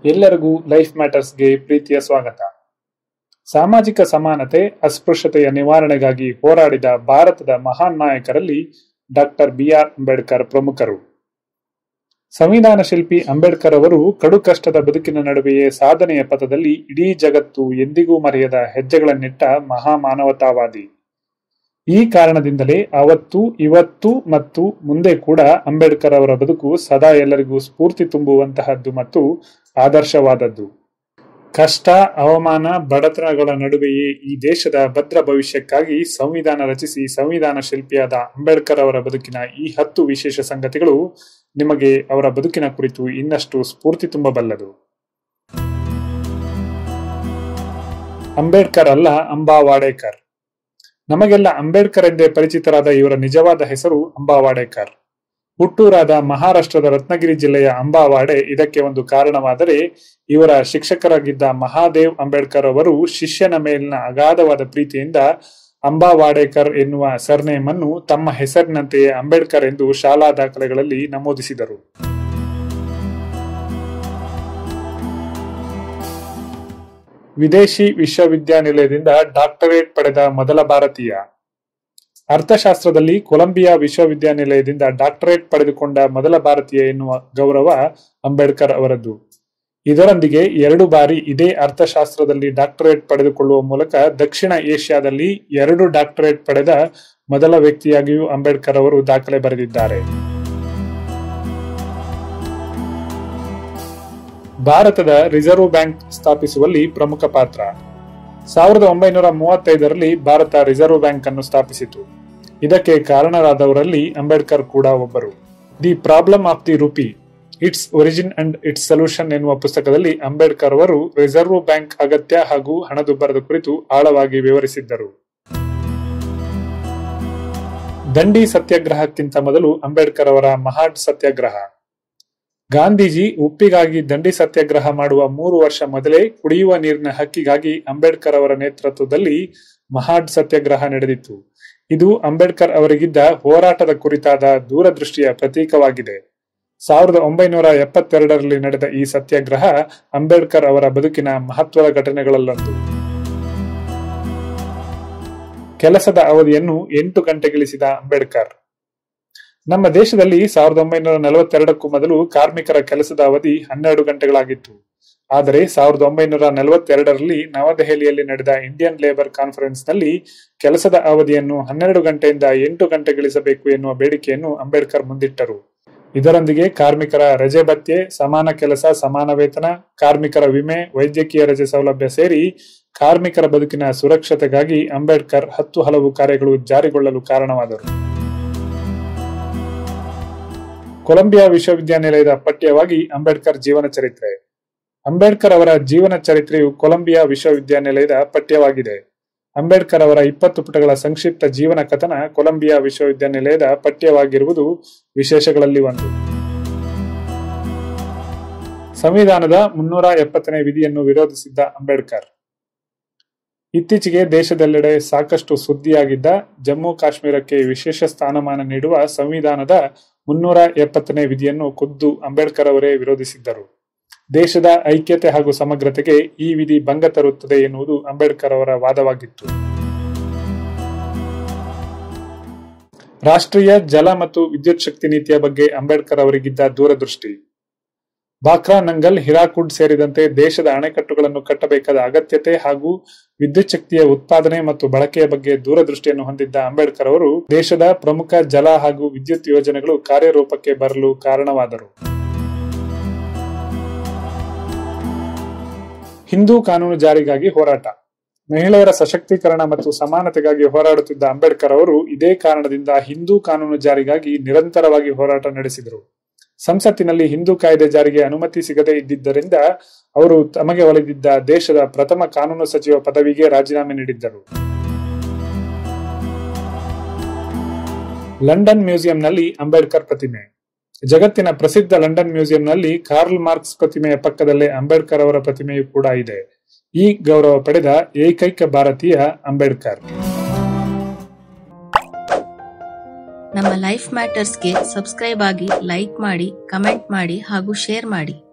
ಎಲ್ಲರಿಗೂ ಲೈಫ್ ಮ್ಯಾಟರ್ಸ್ಗೆ ಪ್ರೀತಿಯ ಸ್ವಾಗತ. ಸಾಮಾಜಿಕ ಸಮಾನತೆ, ಅಸ್ಪೃಶ್ಯತೆಯ ನಿವಾರಣೆಗಾಗಿ ಹೋರಾಡಿದ ಭಾರತದ ಮಹಾನ್ ನಾಯಕರಲ್ಲಿ ಡಾಕ್ಟರ್ ಬಿ ಆರ್ ಅಂಬೇಡ್ಕರ್ ಪ್ರಮುಖರು. ಸಂವಿಧಾನ ಶಿಲ್ಪಿ ಅಂಬೇಡ್ಕರ್ ಅವರು ಕಡು ಕಷ್ಟದ ಬದುಕಿನ ನಡುವೆಯೇ ಸಾಧನೆಯ ಪಥದಲ್ಲಿ ಇಡೀ ಜಗತ್ತು ಎಂದಿಗೂ ಮರೆಯದ ಹೆಜ್ಜೆಗಳನ್ನಿಟ್ಟ ಮಹಾ ಮಾನವತಾವಾದಿ. ಈ ಕಾರಣದಿಂದಲೇ ಅವತ್ತು, ಇವತ್ತು ಮತ್ತು ಮುಂದೆ ಕೂಡ ಅಂಬೇಡ್ಕರ್ ಅವರ ಬದುಕು ಸದಾ ಎಲ್ಲರಿಗೂ ಸ್ಫೂರ್ತಿ ತುಂಬುವಂತಹದ್ದು ಮತ್ತು ಆದರ್ಶವಾದದ್ದು. ಕಷ್ಟ, ಅವಮಾನ, ಬಡತನಗಳ ನಡುವೆಯೇ ಈ ದೇಶದ ಭದ್ರ ಭವಿಷ್ಯಕ್ಕಾಗಿ ಸಂವಿಧಾನ ರಚಿಸಿ ಸಂವಿಧಾನ ಶಿಲ್ಪಿಯಾದ ಅಂಬೇಡ್ಕರ್ ಅವರ ಬದುಕಿನ ಈ 10 ವಿಶೇಷ ಸಂಗತಿಗಳು ನಿಮಗೆ ಅವರ ಬದುಕಿನ ಕುರಿತು ಇನ್ನಷ್ಟು ಸ್ಫೂರ್ತಿ ತುಂಬಬಲ್ಲದು. ಅಂಬೇಡ್ಕರ್ ಅಲ್ಲ, ಅಂಬಾವಾಡೇಕರ್. ನಮಗೆಲ್ಲ ಅಂಬೇಡ್ಕರ್ ಎಂದೇ ಪರಿಚಿತರಾದ ಇವರ ನಿಜವಾದ ಹೆಸರು ಅಂಬಾವಾಡೇಕರ್. ಹುಟ್ಟೂರಾದ ಮಹಾರಾಷ್ಟ್ರದ ರತ್ನಗಿರಿ ಜಿಲ್ಲೆಯ ಅಂಬಾವಾಡೆ ಇದಕ್ಕೆ ಒಂದು ಕಾರಣವಾದರೆ, ಇವರ ಶಿಕ್ಷಕರಾಗಿದ್ದ ಮಹಾದೇವ್ ಅಂಬೇಡ್ಕರ್ ಅವರು ಶಿಷ್ಯನ ಮೇಲಿನ ಅಗಾಧವಾದ ಪ್ರೀತಿಯಿಂದ ಅಂಬಾವಾಡೇಕರ್ ಎನ್ನುವ ಸರ್ನೇಮ್ ಅನ್ನು ತಮ್ಮ ಹೆಸರಿನಂತೆಯೇ ಅಂಬೇಡ್ಕರ್ ಎಂದು ಶಾಲಾ ದಾಖಲೆಗಳಲ್ಲಿ ನಮೂದಿಸಿದರು. ವಿದೇಶಿ ವಿಶ್ವವಿದ್ಯಾನಿಲಯದಿಂದ ಡಾಕ್ಟರೇಟ್ ಪಡೆದ ಮೊದಲ ಭಾರತೀಯ. ಅರ್ಥಶಾಸ್ತ್ರದಲ್ಲಿ ಕೊಲಂಬಿಯಾ ವಿಶ್ವವಿದ್ಯಾನಿಲಯದಿಂದ ಡಾಕ್ಟರೇಟ್ ಪಡೆದುಕೊಂಡ ಮೊದಲ ಭಾರತೀಯ ಎನ್ನುವ ಗೌರವ ಅಂಬೇಡ್ಕರ್ ಅವರದ್ದು. ಇದರೊಂದಿಗೆ 2 ಬಾರಿ ಇದೇ ಅರ್ಥಶಾಸ್ತ್ರದಲ್ಲಿ ಡಾಕ್ಟರೇಟ್ ಪಡೆದುಕೊಳ್ಳುವ ಮೂಲಕ ದಕ್ಷಿಣ ಏಷ್ಯಾದಲ್ಲಿ 2 ಡಾಕ್ಟರೇಟ್ ಪಡೆದ ಮೊದಲ ವ್ಯಕ್ತಿಯಾಗಿಯೂ ಅಂಬೇಡ್ಕರ್ ಅವರು ದಾಖಲೆ ಬರೆದಿದ್ದಾರೆ. ಭಾರತದ ರಿಸರ್ವ್ ಬ್ಯಾಂಕ್ ಸ್ಥಾಪಿಸುವಲ್ಲಿ ಪ್ರಮುಖ ಪಾತ್ರ. 1935ರಲ್ಲಿ ಭಾರತ ರಿಸರ್ವ್ ಬ್ಯಾಂಕ್ ಅನ್ನು ಸ್ಥಾಪಿಸಿತು. ಇದಕ್ಕೆ ಕಾರಣರಾದವರಲ್ಲಿ ಅಂಬೇಡ್ಕರ್ ಕೂಡ ಒಬ್ಬರು. The problem of the rupee, its origin and its solution ಎನ್ನುವ ಪುಸ್ತಕದಲ್ಲಿ ಅಂಬೇಡ್ಕರ್ ಅವರು ರಿಸರ್ವ್ ಬ್ಯಾಂಕ್ ಅಗತ್ಯ ಹಾಗೂ ಹಣದುಬ್ಬರದ ಕುರಿತು ಆಳವಾಗಿ ವಿವರಿಸಿದ್ದರು. ದಂಡಿ ಸತ್ಯಾಗ್ರಹಕ್ಕಿಂತ ಮೊದಲು ಅಂಬೇಡ್ಕರ್ ಅವರ ಮಹಾಡ್ ಸತ್ಯಾಗ್ರಹ. ಗಾಂಧೀಜಿ ಉಪ್ಪಿಗಾಗಿ ದಂಡಿ ಸತ್ಯಾಗ್ರಹ ಮಾಡುವ 3 ವರ್ಷ ಮೊದಲೇ ಕುಡಿಯುವ ನೀರಿನ ಹಕ್ಕಿಗಾಗಿ ಅಂಬೇಡ್ಕರ್ ಅವರ ನೇತೃತ್ವದಲ್ಲಿ ಮಹಾಡ್ ಸತ್ಯಾಗ್ರಹ ನಡೆದಿತ್ತು. ಇದು ಅಂಬೇಡ್ಕರ್ ಅವರಿಗಿದ್ದ ಹೋರಾಟದ ಕುರಿತಾದ ದೂರದೃಷ್ಟಿಯ ಪ್ರತೀಕವಾಗಿದೆ. 1972ರಲ್ಲಿ ನಡೆದ ಈ ಸತ್ಯಾಗ್ರಹ ಅಂಬೇಡ್ಕರ್ ಅವರ ಬದುಕಿನ ಮಹತ್ವದ ಘಟನೆಗಳಲ್ಲೊಂದು. ಕೆಲಸದ ಅವಧಿಯನ್ನು 8 ಗಂಟೆಗಿಳಿಸಿದ ಅಂಬೇಡ್ಕರ್. ನಮ್ಮ ದೇಶದಲ್ಲಿ 1942ಕ್ಕೂ ಮೊದಲು ಕಾರ್ಮಿಕರ ಕೆಲಸದ ಅವಧಿ 12 ಗಂಟೆಗಳಾಗಿತ್ತು. ಆದರೆ 1942ರಲ್ಲಿ ನವದೆಹಲಿಯಲ್ಲಿ ನಡೆದ ಇಂಡಿಯನ್ ಲೇಬರ್ ಕಾನ್ಫರೆನ್ಸ್ ನಲ್ಲಿ ಕೆಲಸದ ಅವಧಿಯನ್ನು 12 ಗಂಟೆಯಿಂದ 8 ಗಂಟೆಗಿಳಿಸಬೇಕು ಎನ್ನುವ ಬೇಡಿಕೆಯನ್ನು ಅಂಬೇಡ್ಕರ್ ಮುಂದಿಟ್ಟರು. ಇದರೊಂದಿಗೆ ಕಾರ್ಮಿಕರ ರಜೆ ಭತ್ಯೆ, ಸಮಾನ ಕೆಲಸ ಸಮಾನ ವೇತನ, ಕಾರ್ಮಿಕರ ವಿಮೆ, ವೈದ್ಯಕೀಯ ರಜೆ ಸೌಲಭ್ಯ ಸೇರಿ ಕಾರ್ಮಿಕರ ಬದುಕಿನ ಸುರಕ್ಷತೆಗಾಗಿ ಅಂಬೇಡ್ಕರ್ 10 ಹಲವು ಕಾರ್ಯಗಳು ಜಾರಿಗೊಳ್ಳಲು ಕಾರಣವಾದರು. ಕೊಲಂಬಿಯಾ ವಿಶ್ವವಿದ್ಯಾನಿಲಯದ ಪಠ್ಯವಾಗಿ ಅಂಬೇಡ್ಕರ್ ಜೀವನ ಚರಿತ್ರೆ. ಅಂಬೇಡ್ಕರ್ ಅವರ ಜೀವನ ಚರಿತ್ರೆಯು ಕೊಲಂಬಿಯಾ ವಿಶ್ವವಿದ್ಯಾನಿಲಯದ ಪಠ್ಯವಾಗಿದೆ. ಅಂಬೇಡ್ಕರ್ ಅವರ 20 ಪುಟಗಳ ಸಂಕ್ಷಿಪ್ತ ಜೀವನ ಕಥನ ಕೊಲಂಬಿಯಾ ವಿಶ್ವವಿದ್ಯಾನಿಲಯದ ಪಠ್ಯವಾಗಿರುವುದು ವಿಶೇಷಗಳಲ್ಲಿ ಒಂದು. ಸಂವಿಧಾನದ 370ನೇ ವಿಧಿಯನ್ನು ವಿರೋಧಿಸಿದ್ದ ಅಂಬೇಡ್ಕರ್. ಇತ್ತೀಚೆಗೆ ದೇಶದೆಲ್ಲೆಡೆ ಸಾಕಷ್ಟು ಸುದ್ದಿಯಾಗಿದ್ದ ಜಮ್ಮು ಕಾಶ್ಮೀರಕ್ಕೆ ವಿಶೇಷ ಸ್ಥಾನಮಾನ ನೀಡುವ ಸಂವಿಧಾನದ 370ನೇ ವಿಧಿಯನ್ನು ಖುದ್ದು ಅಂಬೇಡ್ಕರ್ ಅವರೇ ವಿರೋಧಿಸಿದ್ದರು. ದೇಶದ ಐಕ್ಯತೆ ಹಾಗೂ ಸಮಗ್ರತೆಗೆ ಈ ವಿಧಿ ಭಂಗ ತರುತ್ತದೆ ಎನ್ನುವುದು ಅಂಬೇಡ್ಕರ್ ಅವರ ವಾದವಾಗಿತ್ತು. ರಾಷ್ಟ್ರೀಯ ಜಲ ಮತ್ತು ವಿದ್ಯುತ್ ಶಕ್ತಿ ನೀತಿಯ ಬಗ್ಗೆ ಅಂಬೇಡ್ಕರ್ ಅವರಿಗಿದ್ದ ದೂರದೃಷ್ಟಿ. ಬಾಕ್ರಾ ನಂಗಲ್, ಹಿರಾಕುಡ್ ಸೇರಿದಂತೆ ದೇಶದ ಅಣೆಕಟ್ಟುಗಳನ್ನು ಕಟ್ಟಬೇಕಾದ ಅಗತ್ಯತೆ ಹಾಗೂ ವಿದ್ಯುತ್ ಶಕ್ತಿಯ ಉತ್ಪಾದನೆ ಮತ್ತು ಬಳಕೆಯ ಬಗ್ಗೆ ದೂರದೃಷ್ಟಿಯನ್ನು ಹೊಂದಿದ್ದ ಅಂಬೇಡ್ಕರ್ ಅವರು ದೇಶದ ಪ್ರಮುಖ ಜಲ ಹಾಗೂ ವಿದ್ಯುತ್ ಯೋಜನೆಗಳು ಕಾರ್ಯರೂಪಕ್ಕೆ ಬರಲು ಕಾರಣವಾದರು. ಹಿಂದೂ ಕಾನೂನು ಜಾರಿಗಾಗಿ ಹೋರಾಟ. ಮಹಿಳೆಯರ ಸಶಕ್ತೀಕರಣ ಮತ್ತು ಸಮಾನತೆಗಾಗಿ ಹೋರಾಡುತ್ತಿದ್ದ ಅಂಬೇಡ್ಕರ್ ಅವರು ಇದೇ ಕಾರಣದಿಂದ ಹಿಂದೂ ಕಾನೂನು ಜಾರಿಗಾಗಿ ನಿರಂತರವಾಗಿ ಹೋರಾಟ ನಡೆಸಿದರು. ಸಂಸತ್ತಿನಲ್ಲಿ ಹಿಂದೂ ಕಾಯ್ದೆ ಜಾರಿಗೆ ಅನುಮತಿ ಸಿಗದೇ ಇದ್ದಿದ್ದರಿಂದ ಅವರು ತಮಗೆ ಒಲಿದಿದ್ದ ದೇಶದ ಪ್ರಥಮ ಕಾನೂನು ಸಚಿವ ಪದವಿಗೆ ರಾಜೀನಾಮೆ ನೀಡಿದ್ದರು. ಲಂಡನ್ ಮ್ಯೂಸಿಯಂನಲ್ಲಿ ಅಂಬೇಡ್ಕರ್ ಪ್ರತಿಮೆ. ಜಗತ್ತಿನ ಪ್ರಸಿದ್ಧ ಲಂಡನ್ ಮ್ಯೂಸಿಯಂನಲ್ಲಿ ಕಾರ್ಲ್ ಮಾರ್ಕ್ಸ್ ಪ್ರತಿಮೆಯ ಪಕ್ಕದಲ್ಲೇ ಅಂಬೇಡ್ಕರ್ ಅವರ ಪ್ರತಿಮೆಯೂ ಕೂಡ ಇದೆ. ಈ ಗೌರವ ಪಡೆದ ಏಕೈಕ ಭಾರತೀಯ ಅಂಬೇಡ್ಕರ್. ನಮ್ಮ ಲೈಫ್ ಮ್ಯಾಟರ್ಸ್ಗೆ ಸಬ್ಸ್ಕ್ರೈಬ್ ಆಗಿ, ಲೈಕ್ ಮಾಡಿ, ಕಮೆಂಟ್ ಮಾಡಿ ಹಾಗೂ ಶೇರ್ ಮಾಡಿ.